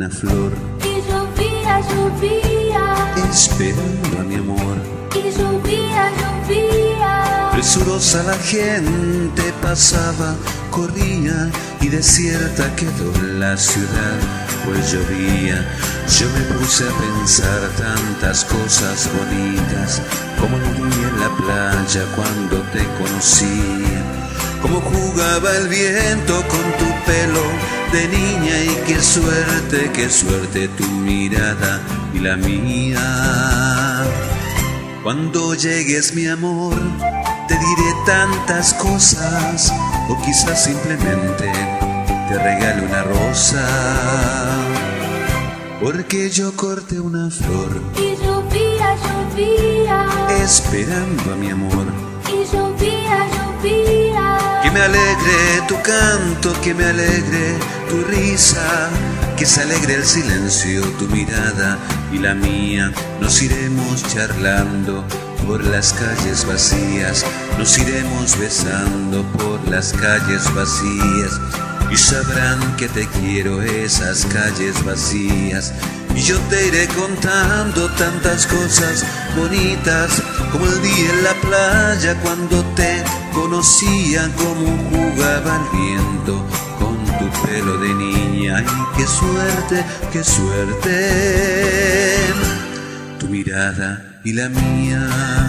una flor. Y llovía, llovía, esperando a mi amor. y llovía, llovía. Presurosa la gente pasaba, corría y desierta quedó la ciudad, pues llovía. Yo me puse a pensar tantas cosas bonitas, como el día en la playa cuando te conocí, cómo jugaba el viento con tu pelo de niña, y qué suerte tu mirada y la mía. Cuando llegues, mi amor, te diré tantas cosas, o quizás simplemente te regale una rosa, porque yo corté una flor. Y llovía, llovía, esperando a mi amor. y llovía, llovía. Que me alegre tu canto, que me alegre tu risa, que se alegre el silencio, tu mirada y la mía. Nos iremos charlando por las calles vacías, nos iremos besando por las calles vacías, y sabrán que te quiero esas calles vacías. Y yo te iré contando tantas cosas bonitas, como el día en la playa cuando te conocía, cómo jugaba el viento con tu pelo de niña. Y qué suerte, tu mirada y la mía.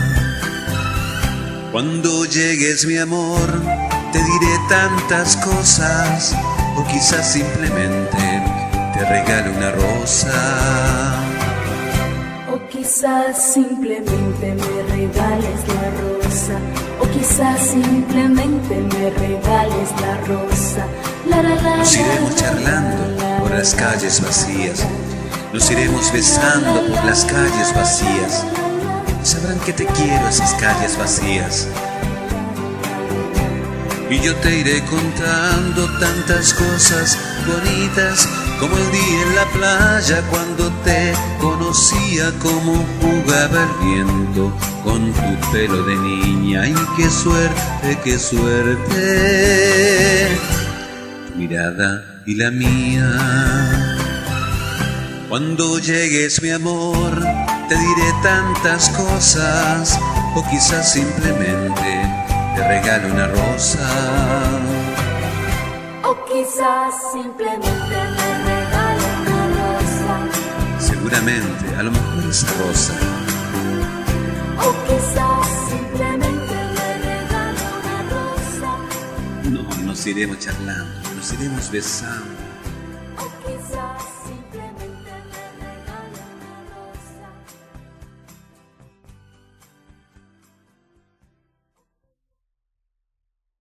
Cuando llegues, mi amor, te diré tantas cosas, o quizás simplemente te regalo una rosa. O quizás simplemente me regales la rosa. O quizás simplemente me regales la rosa. Nos iremos charlando por las calles vacías, nos iremos besando por las calles vacías. Sabrán que te quiero esas calles vacías. Y yo te iré contando tantas cosas bonitas, como el día en la playa cuando te conocía, cómo jugaba el viento con tu pelo de niña. Y qué suerte, tu mirada y la mía. Cuando llegues, mi amor, te diré tantas cosas, o quizás simplemente te regalo una rosa. O quizás simplemente me regales una rosa. Seguramente, a lo mejor esa rosa. O quizás simplemente me regales una rosa. No, nos iremos charlando, nos iremos besando